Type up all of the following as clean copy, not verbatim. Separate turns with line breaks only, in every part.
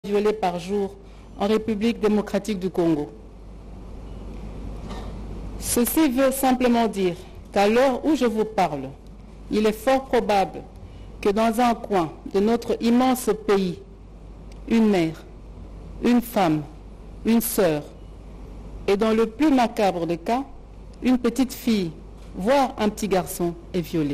violées par jour en République démocratique du Congo. Ceci veut simplement dire qu'à l'heure où je vous parle, il est fort probable que dans un coin de notre immense pays, une mère, une femme, une sœur, et dans le plus macabre des cas, une petite fille, voire un petit garçon est violé.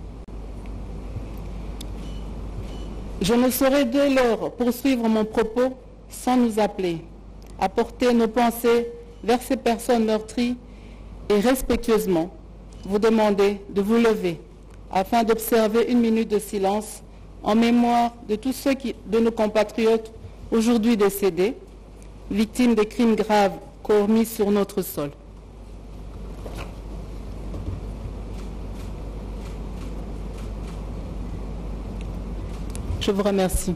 Je ne saurais dès lors poursuivre mon propos sans nous appeler à porter nos pensées vers ces personnes meurtries et respectueusement vous demander de vous lever afin d'observer une minute de silence en mémoire de tous ceux de nos compatriotes aujourd'hui décédés, victimes des crimes graves commis sur notre sol. Je vous remercie.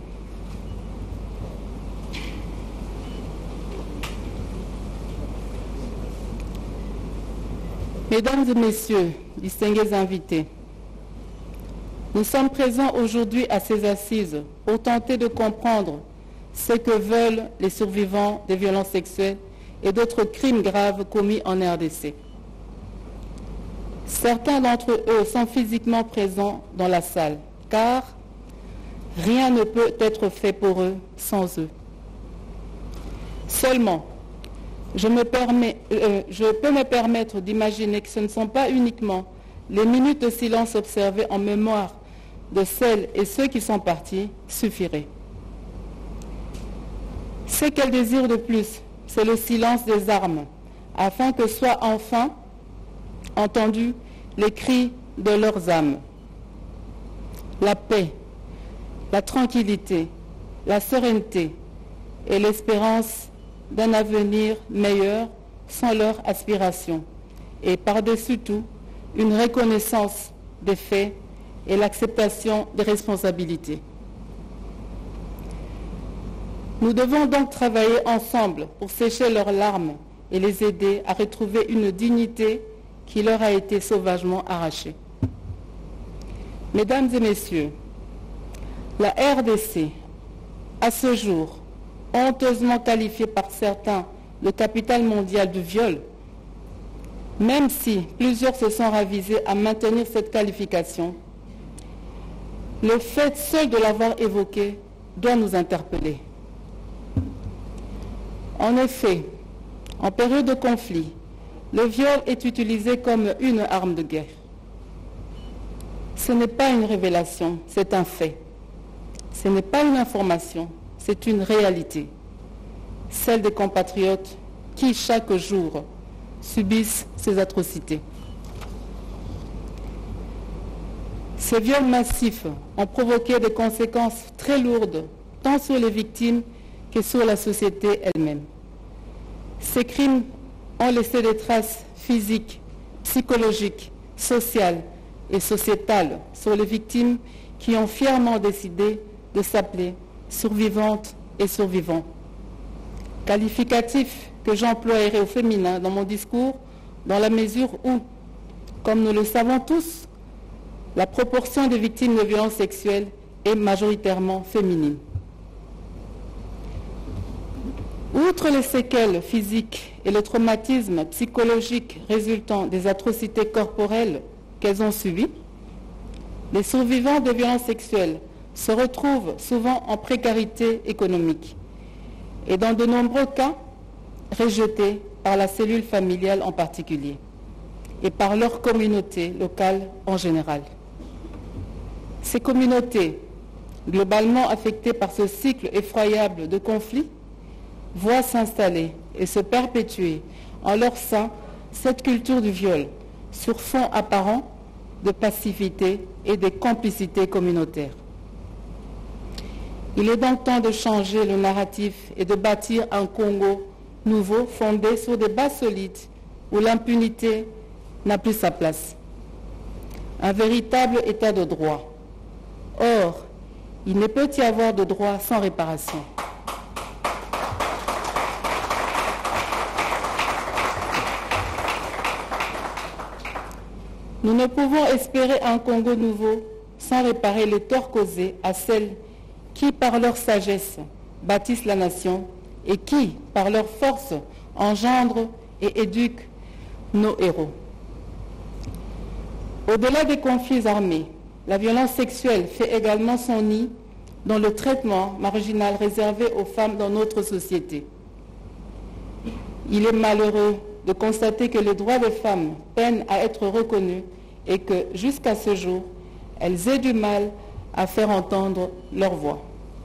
Mesdames et messieurs, distingués invités, nous sommes présents aujourd'hui à ces assises pour tenter de comprendre ce que veulent les survivants des violences sexuelles et d'autres crimes graves commis en RDC. Certains d'entre eux sont physiquement présents dans la salle, car rien ne peut être fait pour eux sans eux. Seulement, je peux me permettre d'imaginer que ce ne sont pas uniquement les minutes de silence observées en mémoire de celles et ceux qui sont partis suffiraient. Ce qu'elles désirent de plus, c'est le silence des armes, afin que soient enfin entendus les cris de leurs âmes. La paix, la tranquillité, la sérénité et l'espérance d'un avenir meilleur sont leurs aspirations. Et par-dessus tout, une reconnaissance des faits et l'acceptation des responsabilités. Nous devons donc travailler ensemble pour sécher leurs larmes et les aider à retrouver une dignité qui leur a été sauvagement arrachée. Mesdames et messieurs, la RDC, à ce jour, honteusement qualifiée par certains de capitale mondiale du viol, même si plusieurs se sont ravisés à maintenir cette qualification, le fait seul de l'avoir évoqué doit nous interpeller. En effet, en période de conflit, le viol est utilisé comme une arme de guerre. Ce n'est pas une révélation, c'est un fait. Ce n'est pas une information, c'est une réalité. Celle des compatriotes qui, chaque jour, subissent ces atrocités. Ces viols massifs ont provoqué des conséquences très lourdes, tant sur les victimes que sur la société elle-même. Ces crimes ont laissé des traces physiques, psychologiques, sociales et sociétales sur les victimes qui ont fièrement décidé de s'appeler survivantes et survivants. Qualificatif que j'emploierai au féminin dans mon discours, dans la mesure où, comme nous le savons tous, la proportion des victimes de violences sexuelles est majoritairement féminine. Outre les séquelles physiques et le traumatisme psychologique résultant des atrocités corporelles qu'elles ont subies, les survivants de violences sexuelles se retrouvent souvent en précarité économique et dans de nombreux cas rejetés par la cellule familiale en particulier et par leur communauté locale en général. Ces communautés, globalement affectées par ce cycle effroyable de conflits, voient s'installer et se perpétuer en leur sein cette culture du viol sur fond apparent de passivité et de complicité communautaire. Il est donc temps de changer le narratif et de bâtir un Congo nouveau fondé sur des bases solides où l'impunité n'a plus sa place. Un véritable état de droit. Or, il ne peut y avoir de droit sans réparation. Nous ne pouvons espérer un Congo nouveau sans réparer les torts causés à celles qui, par leur sagesse, bâtissent la nation et qui, par leur force, engendrent et éduquent nos héros. Au-delà des conflits armés, la violence sexuelle fait également son nid dans le traitement marginal réservé aux femmes dans notre société. Il est malheureux de constater que les droits des femmes peinent à être reconnus et que, jusqu'à ce jour, elles aient du mal à faire entendre leur voix.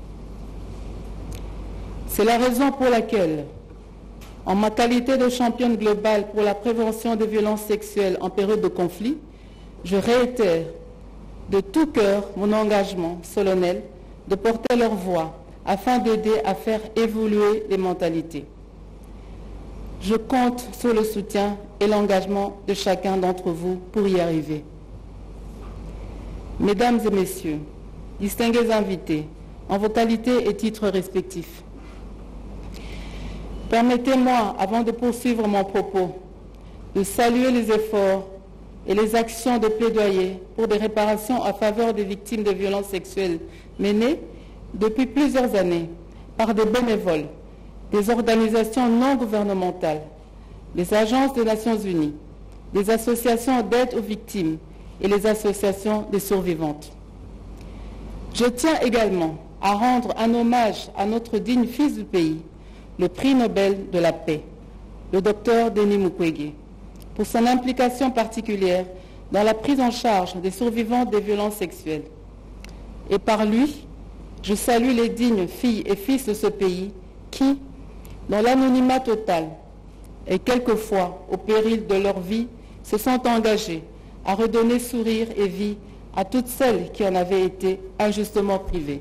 C'est la raison pour laquelle, en ma qualité de championne globale pour la prévention des violences sexuelles en période de conflit, je réitère de tout cœur mon engagement solennel de porter leur voix afin d'aider à faire évoluer les mentalités. Je compte sur le soutien et l'engagement de chacun d'entre vous pour y arriver. Mesdames et messieurs, distingués invités, en vos qualités et titres respectifs, permettez-moi, avant de poursuivre mon propos, de saluer les efforts et les actions de plaidoyer pour des réparations en faveur des victimes de violences sexuelles menées depuis plusieurs années par des bénévoles, des organisations non gouvernementales, les agences des Nations Unies, des associations d'aide aux victimes et les associations des survivantes. Je tiens également à rendre un hommage à notre digne fils du pays, le prix Nobel de la paix, le docteur Denis Mukwege, pour son implication particulière dans la prise en charge des survivantes des violences sexuelles. Et par lui, je salue les dignes filles et fils de ce pays qui, dans l'anonymat total et quelquefois au péril de leur vie, se sont engagés à redonner sourire et vie à toutes celles qui en avaient été injustement privées.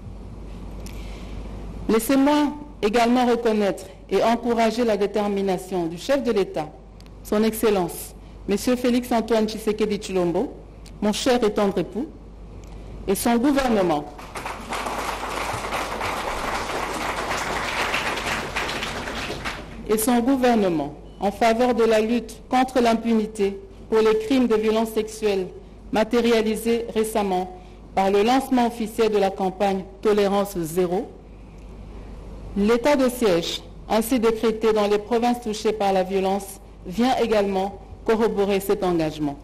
Laissez-moi également reconnaître et encourager la détermination du chef de l'État, son Excellence, M. Félix-Antoine Tshisekedi Tshilombo, mon cher et tendre époux, et son gouvernement, en faveur de la lutte contre l'impunité pour les crimes de violence sexuelle matérialisés récemment par le lancement officiel de la campagne Tolérance Zéro. L'état de siège ainsi décrété dans les provinces touchées par la violence vient également corroborer cet engagement.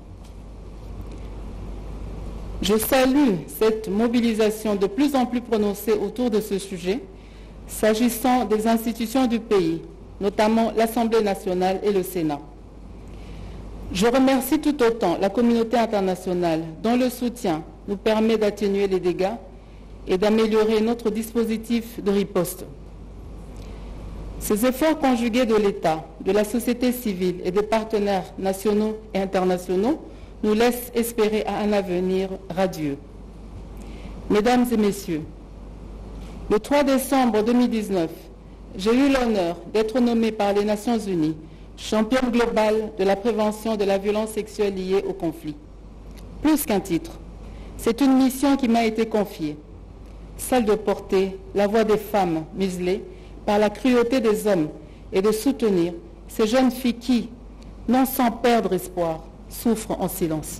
Je salue cette mobilisation de plus en plus prononcée autour de ce sujet, s'agissant des institutions du pays, notamment l'Assemblée nationale et le Sénat. Je remercie tout autant la communauté internationale dont le soutien nous permet d'atténuer les dégâts et d'améliorer notre dispositif de riposte. Ces efforts conjugués de l'État, de la société civile et des partenaires nationaux et internationaux nous laissent espérer à un avenir radieux. Mesdames et messieurs, le 3 décembre 2019, j'ai eu l'honneur d'être nommée par les Nations Unies championne globale de la prévention de la violence sexuelle liée au conflit. Plus qu'un titre, c'est une mission qui m'a été confiée, celle de porter la voix des femmes muselées par la cruauté des hommes et de soutenir ces jeunes filles qui, non sans perdre espoir, souffrent en silence.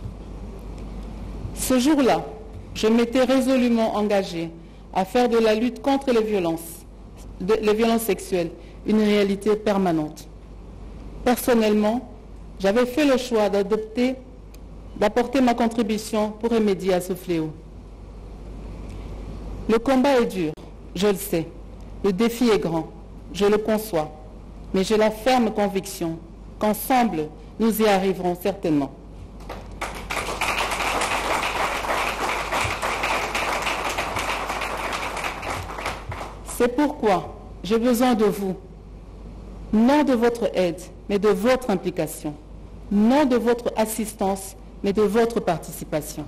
Ce jour-là, je m'étais résolument engagée à faire de la lutte contre les violences sexuelles une réalité permanente. Personnellement, j'avais fait le choix d'apporter ma contribution pour remédier à ce fléau. Le combat est dur, je le sais. Le défi est grand, je le conçois, mais j'ai la ferme conviction qu'ensemble, nous y arriverons certainement. C'est pourquoi j'ai besoin de vous, non de votre aide, mais de votre implication, non de votre assistance, mais de votre participation.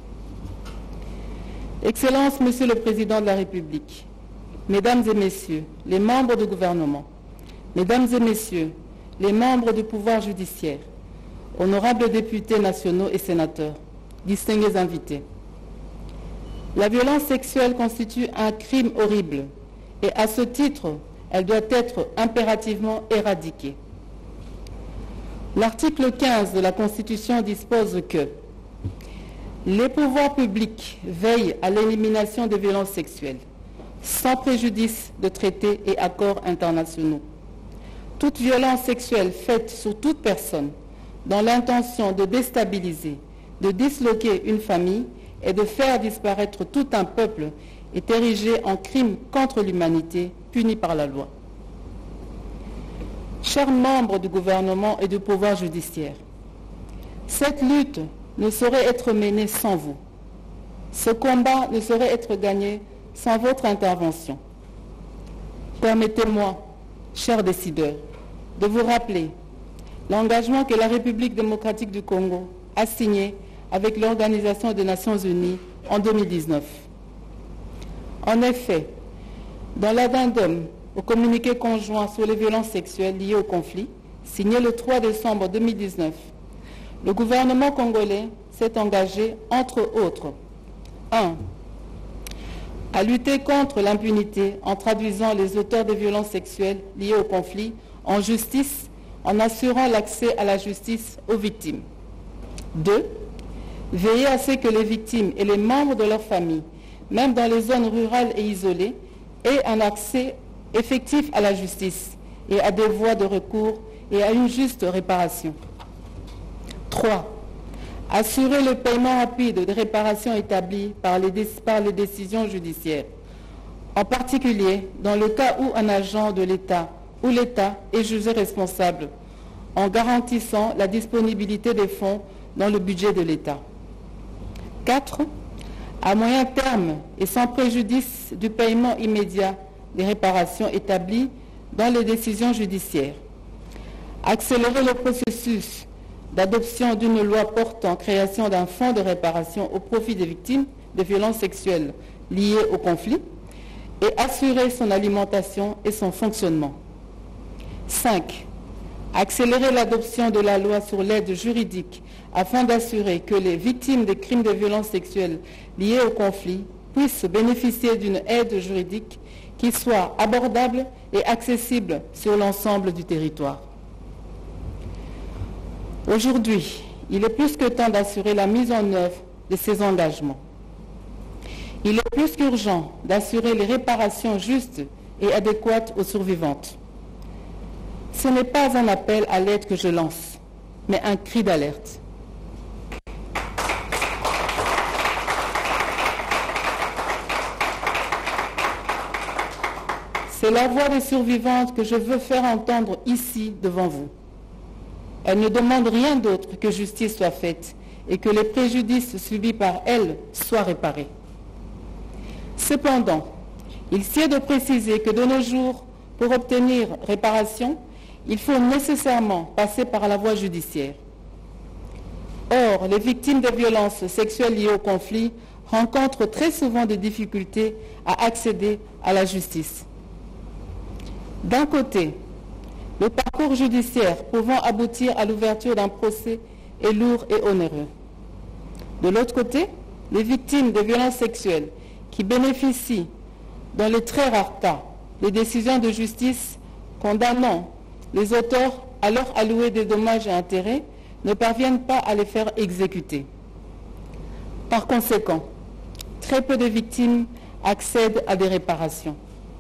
Excellence, Monsieur le Président de la République, Mesdames et Messieurs, les membres du gouvernement, Mesdames et Messieurs, les membres du pouvoir judiciaire, honorables députés nationaux et sénateurs, distingués invités. La violence sexuelle constitue un crime horrible et à ce titre, elle doit être impérativement éradiquée. L'article 15 de la Constitution dispose que les pouvoirs publics veillent à l'élimination des violences sexuelles, sans préjudice de traités et accords internationaux. Toute violence sexuelle faite sur toute personne dans l'intention de déstabiliser, de disloquer une famille et de faire disparaître tout un peuple est érigée en crime contre l'humanité, puni par la loi. Chers membres du gouvernement et du pouvoir judiciaire, cette lutte ne saurait être menée sans vous. Ce combat ne saurait être gagné sans votre intervention. Permettez-moi, chers décideurs, de vous rappeler l'engagement que la République démocratique du Congo a signé avec l'Organisation des Nations Unies en 2019. En effet, dans l'addendum au communiqué conjoint sur les violences sexuelles liées au conflit, signé le 3 décembre 2019, le gouvernement congolais s'est engagé, entre autres, 1. À lutter contre l'impunité en traduisant les auteurs de violences sexuelles liées au conflit en justice, en assurant l'accès à la justice aux victimes. 2. Veiller à ce que les victimes et les membres de leur famille, même dans les zones rurales et isolées, aient un accès effectif à la justice et à des voies de recours et à une juste réparation. 3. Assurer le paiement rapide des réparations établies par les décisions judiciaires, en particulier dans le cas où un agent de l'État ou l'État est jugé responsable, en garantissant la disponibilité des fonds dans le budget de l'État. 4. À moyen terme et sans préjudice du paiement immédiat des réparations établies dans les décisions judiciaires. Accélérer le processus d'adoption d'une loi portant création d'un fonds de réparation au profit des victimes de violences sexuelles liées au conflit et assurer son alimentation et son fonctionnement. 5. Accélérer l'adoption de la loi sur l'aide juridique afin d'assurer que les victimes des crimes de violences sexuelles liés au conflit puissent bénéficier d'une aide juridique qui soit abordable et accessible sur l'ensemble du territoire. Aujourd'hui, il est plus que temps d'assurer la mise en œuvre de ces engagements. Il est plus qu'urgent d'assurer les réparations justes et adéquates aux survivantes. Ce n'est pas un appel à l'aide que je lance, mais un cri d'alerte. C'est la voix des survivantes que je veux faire entendre ici devant vous. Elles ne demandent rien d'autre que justice soit faite et que les préjudices subis par elles soient réparés. Cependant, il sied de préciser que de nos jours, pour obtenir réparation, il faut nécessairement passer par la voie judiciaire. Or, les victimes de violences sexuelles liées au conflit rencontrent très souvent des difficultés à accéder à la justice. D'un côté, le parcours judiciaire pouvant aboutir à l'ouverture d'un procès est lourd et onéreux. De l'autre côté, les victimes de violences sexuelles qui bénéficient, dans les très rares cas, des décisions de justice condamnant les auteurs à leur allouer des dommages et intérêts ne parviennent pas à les faire exécuter. Par conséquent, très peu de victimes accèdent à des réparations.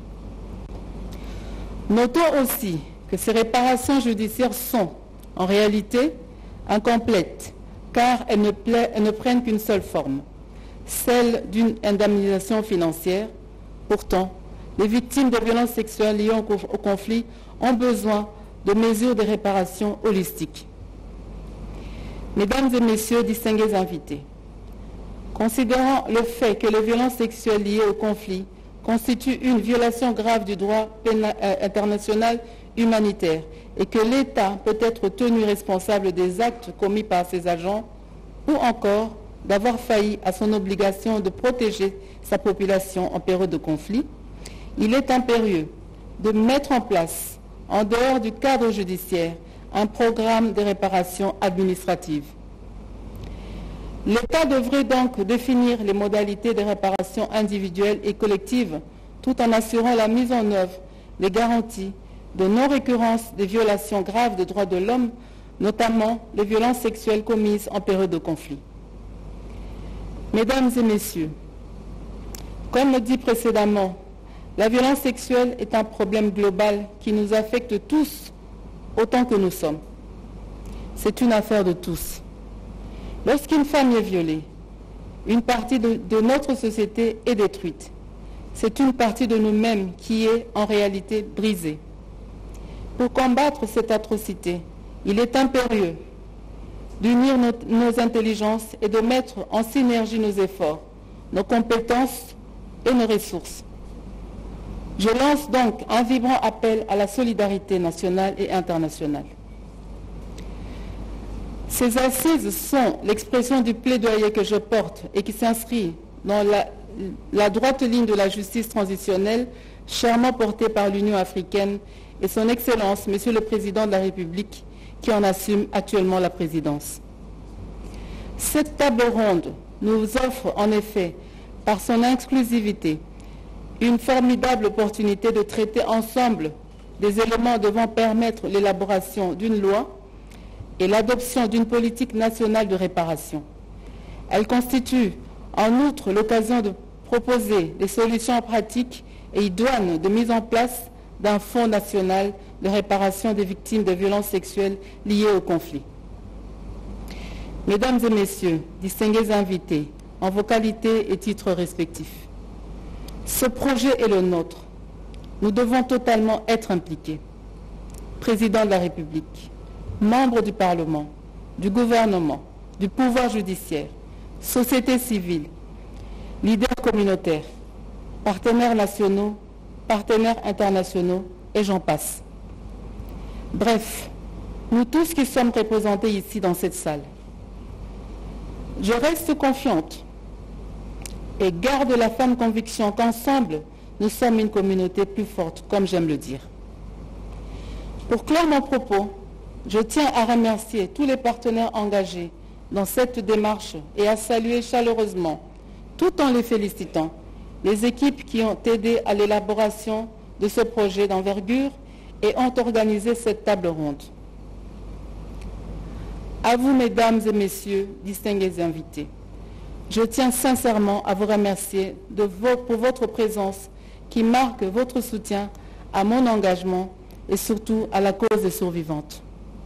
Notons aussi que ces réparations judiciaires sont, en réalité, incomplètes, car elles ne prennent qu'une seule forme, celle d'une indemnisation financière. Pourtant, les victimes de violences sexuelles liées au conflit ont besoin de mesures de réparation holistiques. Mesdames et messieurs, distingués invités, considérant le fait que les violences sexuelles liées au conflit constituent une violation grave du droit international humanitaire et que l'État peut être tenu responsable des actes commis par ses agents ou encore d'avoir failli à son obligation de protéger sa population en période de conflit, il est impérieux de mettre en place, en dehors du cadre judiciaire, un programme de réparation administrative. L'État devrait donc définir les modalités de réparation individuelle et collective tout en assurant la mise en œuvre des garanties de non-récurrence des violations graves des droits de l'homme, notamment les violences sexuelles commises en période de conflit. Mesdames et messieurs, comme le dit précédemment La violence sexuelle est un problème global qui nous affecte tous autant que nous sommes. C'est une affaire de tous. Lorsqu'une femme est violée, une partie de notre société est détruite. C'est une partie de nous-mêmes qui est en réalité brisée. Pour combattre cette atrocité, il est impérieux d'unir nos intelligences et de mettre en synergie nos efforts, nos compétences et nos ressources. Je lance donc un vibrant appel à la solidarité nationale et internationale. Ces assises sont l'expression du plaidoyer que je porte et qui s'inscrit dans la droite ligne de la justice transitionnelle chèrement portée par l'Union africaine et son Excellence, Monsieur le Président de la République, qui en assume actuellement la présidence. Cette table ronde nous offre en effet, par son inclusivité, une formidable opportunité de traiter ensemble des éléments devant permettre l'élaboration d'une loi et l'adoption d'une politique nationale de réparation. Elle constitue en outre l'occasion de proposer des solutions pratiques et idoines de mise en place d'un fonds national de réparation des victimes de violences sexuelles liées au conflit. Mesdames et messieurs, distingués invités, en vos qualités et titres respectifs, ce projet est le nôtre. Nous devons totalement être impliqués. Président de la République, membres du Parlement, du gouvernement, du pouvoir judiciaire, société civile, leaders communautaires, partenaires nationaux, partenaires internationaux, et j'en passe. Bref, nous tous qui sommes représentés ici dans cette salle, je reste confiante et garde la ferme conviction qu'ensemble, nous sommes une communauté plus forte, comme j'aime le dire. Pour clore mon propos, je tiens à remercier tous les partenaires engagés dans cette démarche et à saluer chaleureusement, tout en les félicitant, les équipes qui ont aidé à l'élaboration de ce projet d'envergure et ont organisé cette table ronde. À vous, mesdames et messieurs, distingués invités, je tiens sincèrement à vous remercier pour votre présence qui marque votre soutien à mon engagement et surtout à la cause des survivantes.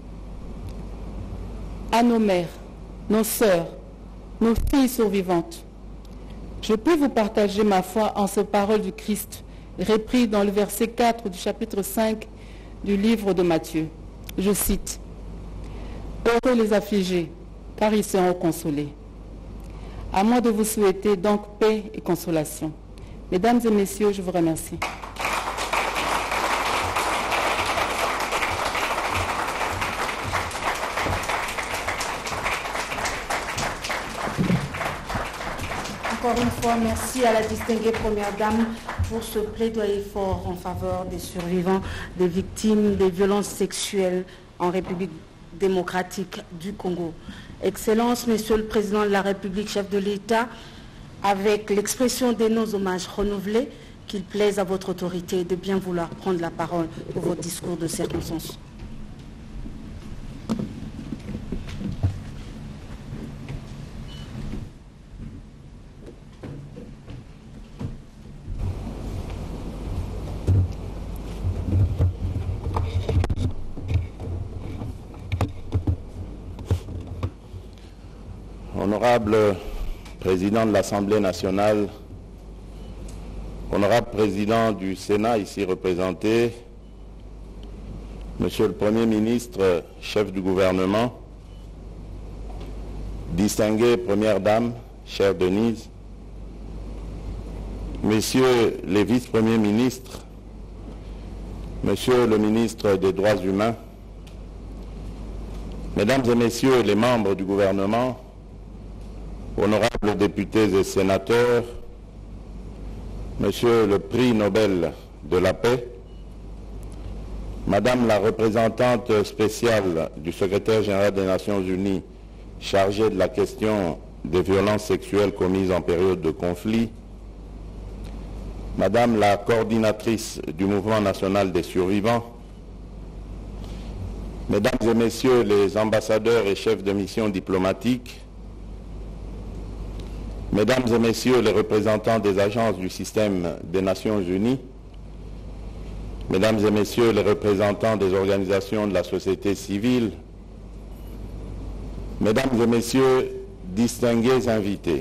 À nos mères, nos sœurs, nos filles survivantes, je peux vous partager ma foi en ces paroles du Christ, repris dans le verset 4 du chapitre 5 du livre de Matthieu. Je cite, « Heureux les affligés, car ils seront consolés. » À moi de vous souhaiter donc paix et consolation. Mesdames et messieurs, je vous remercie.
Encore une fois, merci à la distinguée Première Dame pour ce plaidoyer fort en faveur des survivants, des victimes des violences sexuelles en République démocratique du Congo. Excellence, Monsieur le Président de la République, chef de l'État, avec l'expression de nos hommages renouvelés, qu'il plaise à votre autorité de bien vouloir prendre la parole pour votre discours de circonstance.
Honorable Président de l'Assemblée nationale, honorable Président du Sénat ici représenté, Monsieur le Premier ministre, chef du gouvernement, distinguée Première Dame, chère Denise, Messieurs les vice-premiers ministres, Monsieur le ministre des Droits humains, Mesdames et Messieurs les membres du gouvernement, honorables députés et sénateurs, Monsieur le prix Nobel de la paix, Madame la représentante spéciale du secrétaire général des Nations Unies chargée de la question des violences sexuelles commises en période de conflit, Madame la coordinatrice du Mouvement national des survivants, Mesdames et Messieurs les ambassadeurs et chefs de mission diplomatiques, Mesdames et Messieurs les représentants des agences du système des Nations Unies, Mesdames et Messieurs les représentants des organisations de la société civile, Mesdames et Messieurs, distingués invités,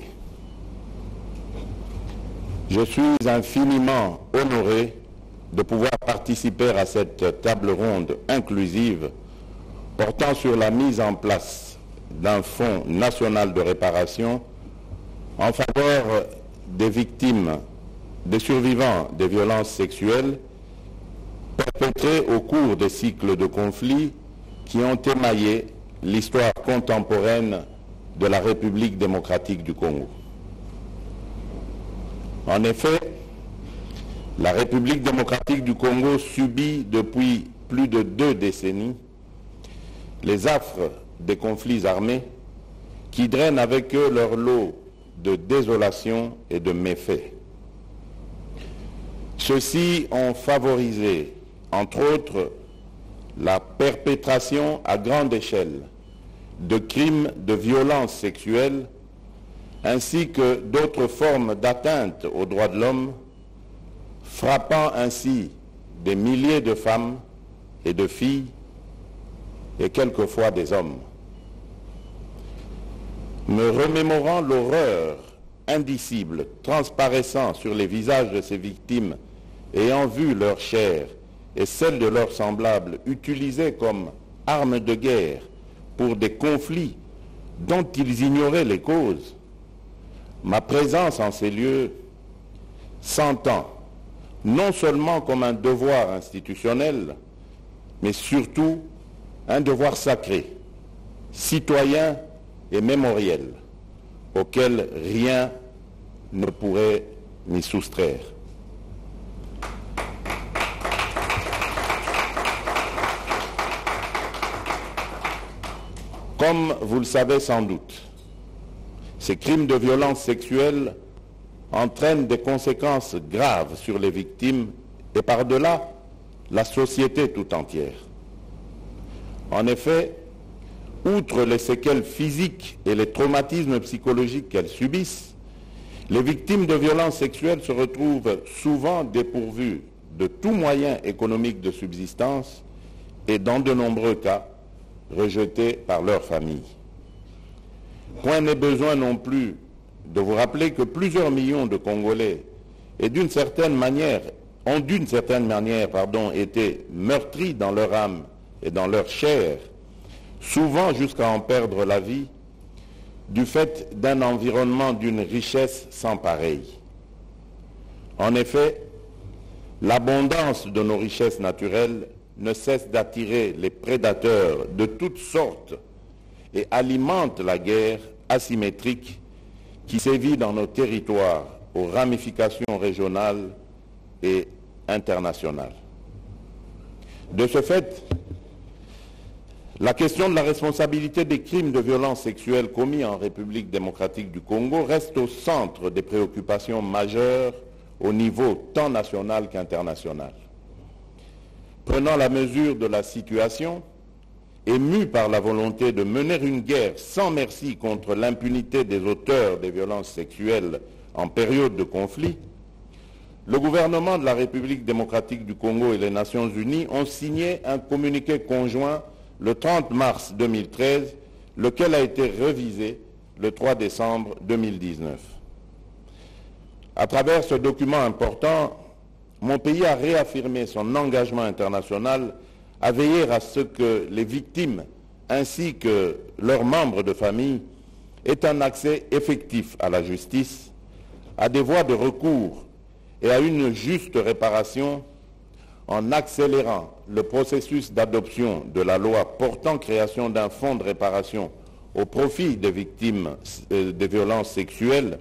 je suis infiniment honoré de pouvoir participer à cette table ronde inclusive portant sur la mise en place d'un fonds national de réparation en faveur des victimes, des survivants des violences sexuelles perpétrées au cours des cycles de conflits qui ont émaillé l'histoire contemporaine de la République démocratique du Congo. En effet, la République démocratique du Congo subit depuis plus de 2 décennies les affres des conflits armés qui drainent avec eux leur lot de désolation et de méfaits. Ceux-ci ont favorisé, entre autres, la perpétration à grande échelle de crimes de violence sexuelle ainsi que d'autres formes d'atteinte aux droits de l'homme, frappant ainsi des milliers de femmes et de filles et quelquefois des hommes. Me remémorant l'horreur indicible transparaissant sur les visages de ces victimes ayant vu leur chair et celle de leurs semblables utilisées comme armes de guerre pour des conflits dont ils ignoraient les causes, ma présence en ces lieux s'entend non seulement comme un devoir institutionnel, mais surtout un devoir sacré, citoyen et mémoriel, auquel rien ne pourrait m'y soustraire. Comme vous le savez sans doute, ces crimes de violence sexuelle entraînent des conséquences graves sur les victimes et par-delà la société tout entière. En effet, outre les séquelles physiques et les traumatismes psychologiques qu'elles subissent, les victimes de violences sexuelles se retrouvent souvent dépourvues de tout moyen économique de subsistance et dans de nombreux cas, rejetées par leur famille. Point n'est besoin non plus de vous rappeler que plusieurs millions de Congolais ont d'une certaine manière été meurtris dans leur âme et dans leur chair, souvent jusqu'à en perdre la vie, du fait d'un environnement d'une richesse sans pareille. En effet, l'abondance de nos richesses naturelles ne cesse d'attirer les prédateurs de toutes sortes et alimente la guerre asymétrique qui sévit dans nos territoires aux ramifications régionales et internationales. De ce fait, la question de la responsabilité des crimes de violence sexuelle commis en République démocratique du Congo reste au centre des préoccupations majeures au niveau tant national qu'international. Prenant la mesure de la situation, ému par la volonté de mener une guerre sans merci contre l'impunité des auteurs des violences sexuelles en période de conflit, le gouvernement de la République démocratique du Congo et les Nations Unies ont signé un communiqué conjoint le 30 mars 2013, lequel a été révisé le 3 décembre 2019. À travers ce document important, mon pays a réaffirmé son engagement international à veiller à ce que les victimes ainsi que leurs membres de famille aient un accès effectif à la justice, à des voies de recours et à une juste réparation en accélérant le processus d'adoption de la loi portant création d'un fonds de réparation au profit des victimes des violences sexuelles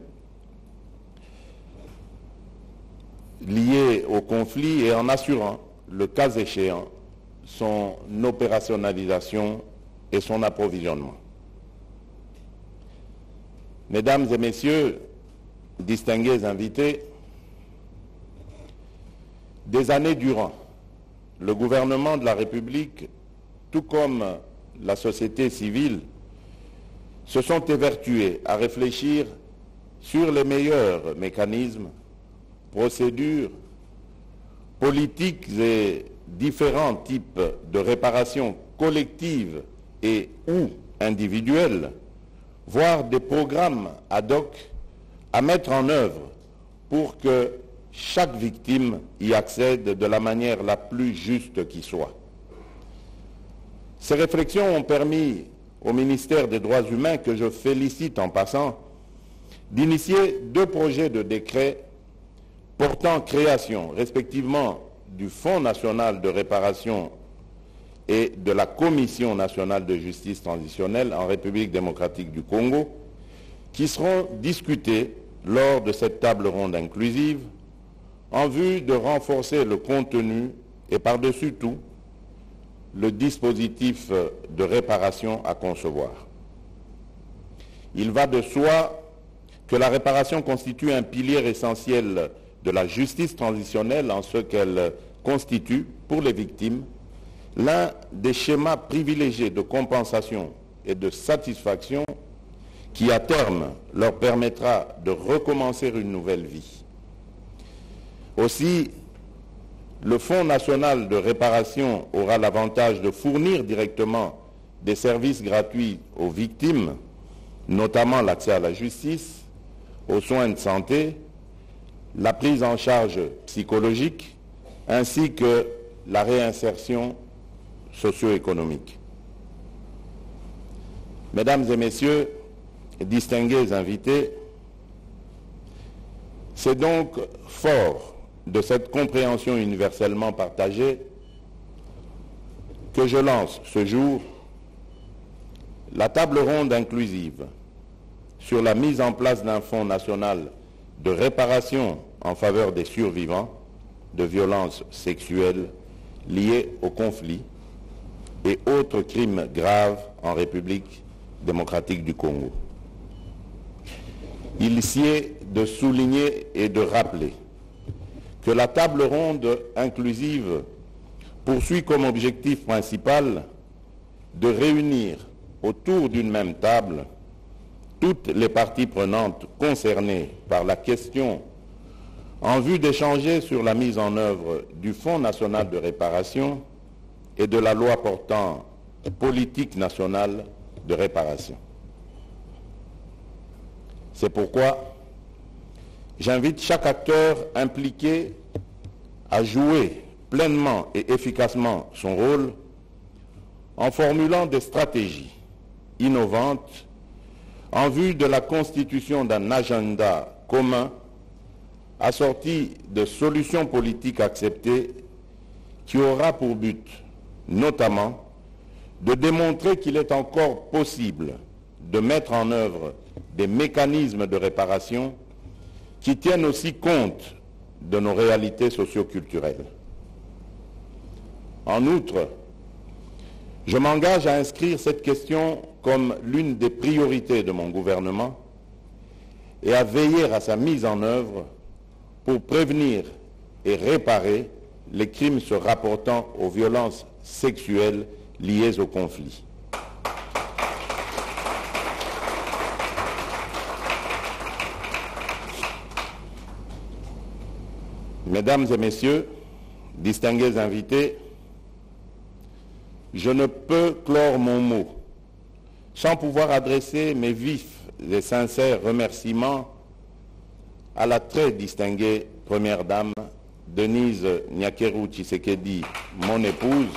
liées au conflit et en assurant, le cas échéant, son opérationnalisation et son approvisionnement. Mesdames et Messieurs, distingués invités, des années durant, le gouvernement de la République, tout comme la société civile, se sont évertués à réfléchir sur les meilleurs mécanismes, procédures, politiques et différents types de réparations collectives et ou individuelles, voire des programmes ad hoc à mettre en œuvre pour que chaque victime y accède de la manière la plus juste qui soit. Ces réflexions ont permis au ministère des Droits humains, que je félicite en passant, d'initier 2 projets de décret portant création, respectivement, du Fonds national de réparation et de la Commission nationale de justice transitionnelle en République démocratique du Congo, qui seront discutés lors de cette table ronde inclusive en vue de renforcer le contenu et par-dessus tout le dispositif de réparation à concevoir. Il va de soi que la réparation constitue un pilier essentiel de la justice transitionnelle en ce qu'elle constitue, pour les victimes, l'un des schémas privilégiés de compensation et de satisfaction qui, à terme, leur permettra de recommencer une nouvelle vie. Aussi, le Fonds national de réparation aura l'avantage de fournir directement des services gratuits aux victimes, notamment l'accès à la justice, aux soins de santé, la prise en charge psychologique, ainsi que la réinsertion socio-économique. Mesdames et messieurs, distingués invités, c'est donc fort de cette compréhension universellement partagée que je lance ce jour la table ronde inclusive sur la mise en place d'un fonds national de réparation en faveur des survivants de violences sexuelles liées au conflit et autres crimes graves en République démocratique du Congo. Il sied de souligner et de rappeler que la table ronde inclusive poursuit comme objectif principal de réunir autour d'une même table toutes les parties prenantes concernées par la question en vue d'échanger sur la mise en œuvre du Fonds national de réparation et de la loi portant politique nationale de réparation. C'est pourquoi j'invite chaque acteur impliqué à jouer pleinement et efficacement son rôle en formulant des stratégies innovantes en vue de la constitution d'un agenda commun assorti de solutions politiques acceptées qui aura pour but, notamment, de démontrer qu'il est encore possible de mettre en œuvre des mécanismes de réparation qui tiennent aussi compte de nos réalités socio-culturelles. En outre, je m'engage à inscrire cette question comme l'une des priorités de mon gouvernement et à veiller à sa mise en œuvre pour prévenir et réparer les crimes se rapportant aux violences sexuelles liées au conflit. Mesdames et messieurs, distingués invités, je ne peux clore mon mot sans pouvoir adresser mes vifs et sincères remerciements à la très distinguée Première Dame, Denise Nyakeru Tshisekedi, mon épouse,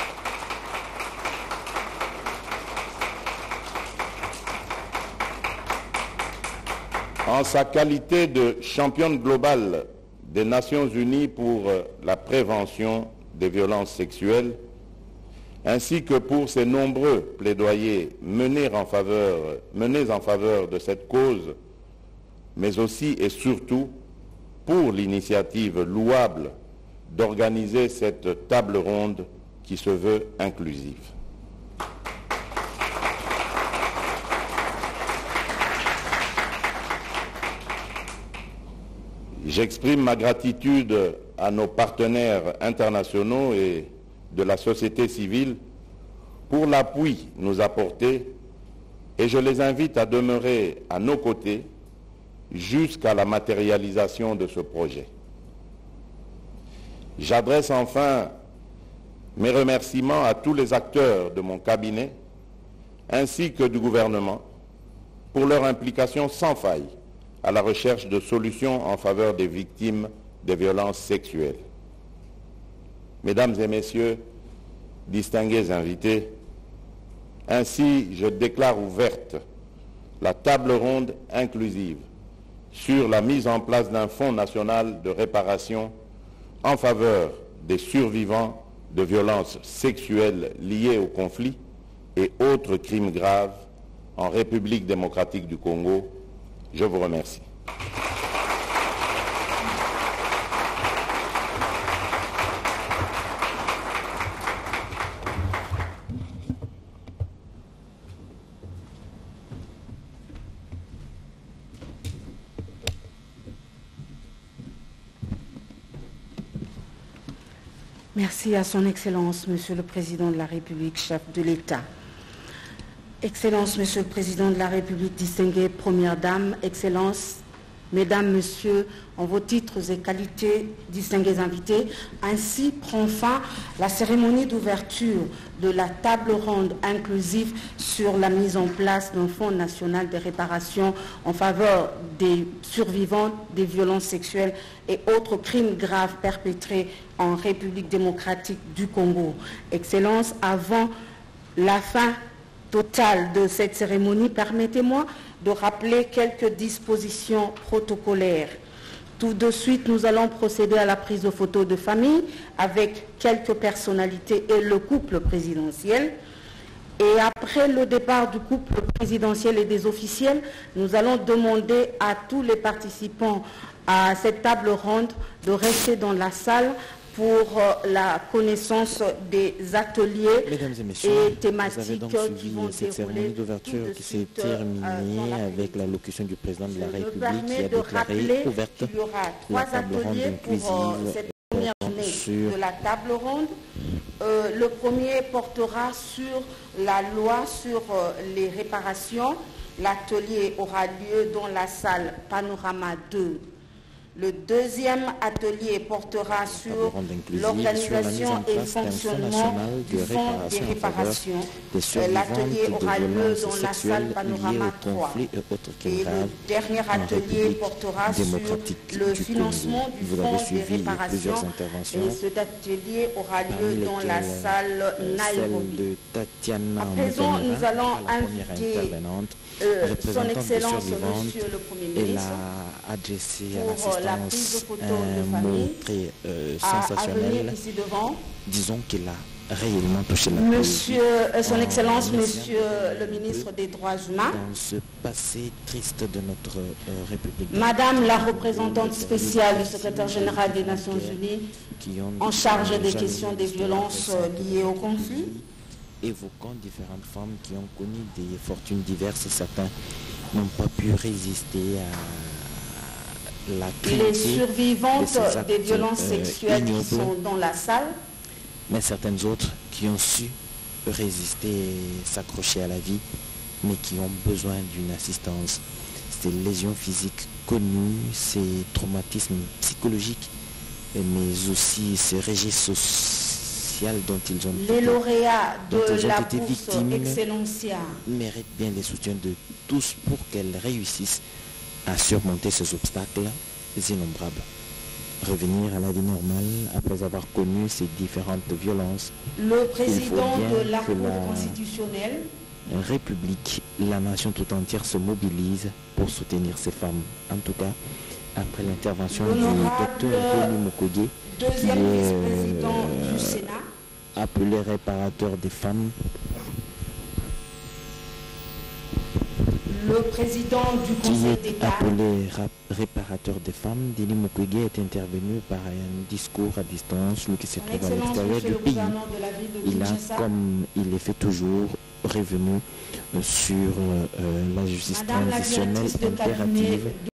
en sa qualité de championne globale des Nations Unies pour la prévention des violences sexuelles, ainsi que pour ses nombreux plaidoyers menés en faveur de cette cause, mais aussi et surtout pour l'initiative louable d'organiser cette table ronde qui se veut inclusive. J'exprime ma gratitude à nos partenaires internationaux et de la société civile pour l'appui nous apporté et je les invite à demeurer à nos côtés jusqu'à la matérialisation de ce projet. J'adresse enfin mes remerciements à tous les acteurs de mon cabinet ainsi que du gouvernement pour leur implication sans faille à la recherche de solutions en faveur des victimes des violences sexuelles. Mesdames et messieurs, distingués invités, ainsi je déclare ouverte la table ronde inclusive sur la mise en place d'un fonds national de réparation en faveur des survivants de violences sexuelles liées au conflit et autres crimes graves en République démocratique du Congo. Je vous remercie.
Merci à son Excellence, Monsieur le Président de la République, chef de l'État. Excellence, Monsieur le Président de la République, distinguée Première Dame, Excellence, Mesdames, Messieurs, en vos titres et qualités, distingués invités, ainsi prend fin la cérémonie d'ouverture de la table ronde inclusive sur la mise en place d'un fonds national de réparation en faveur des survivants des violences sexuelles et autres crimes graves perpétrés en République démocratique du Congo. Excellence, avant la fin totale de cette cérémonie, permettez-moi de rappeler quelques dispositions protocolaires. Tout de suite, nous allons procéder à la prise de photos de famille avec quelques personnalités et le couple présidentiel. Et après le départ du couple présidentiel et des officiels, nous allons demander à tous les participants à cette table ronde de rester dans la salle pour la connaissance des ateliers et thématiques qui vont
cette cérémonie d'ouverture qui s'est terminée avec l'allocution du président de la République qui a déclaré ouverte la table ronde inclusive
cette première journée de la table ronde. Le premier portera sur la loi sur les réparations. L'atelier aura lieu dans la salle Panorama 2. Le deuxième atelier portera sur l'organisation et le fonctionnement du fonds des réparations. L'atelier aura lieu dans la salle Panorama 3. Et le dernier atelier portera sur le financement du fonds des réparations. Et cet atelier aura lieu dans la salle Nairobi. À présent, nous allons inviter son Excellence, Monsieur le Premier ministre, pour la prise de photos de famille, à venir ici devant.
Disons qu'il a réellement touché la
Monsieur, son Excellence, Monsieur le ministre des Droits humains,
dans ce passé triste de notre République.
Madame la représentante spéciale du secrétaire général des Nations Unies en charge des questions des violences liées au conflit,
évoquant différentes femmes qui ont connu des fortunes diverses. Certains n'ont pas pu résister à la cruauté.
Les survivantes des violences sexuelles qui sont dans la salle.
Mais certaines autres qui ont su résister et s'accrocher à la vie, mais qui ont besoin d'une assistance. Ces lésions physiques connues, ces traumatismes psychologiques, mais aussi ces régies sociales dont ils ont
les lauréats de la
été
bourse
victimes
Excellencia
méritent bien les soutiens de tous pour qu'elles réussissent à surmonter ces obstacles innombrables. Revenir à la vie normale après avoir connu ces différentes violences.
Le président de la Cour constitutionnelle,
République, la nation tout entière se mobilise pour soutenir ces femmes. En tout cas, après l'intervention du docteur Denis Mukwege,
deuxième vice-président du Sénat,
appelé réparateur des femmes.
Le président du Conseil d'État,
appelé réparateur des femmes, Denis Mukwege est intervenu par un discours à distance, lui qui se trouve à l'extérieur du pays. Il a, comme il le fait toujours, revenu sur la justice transitionnelle impérative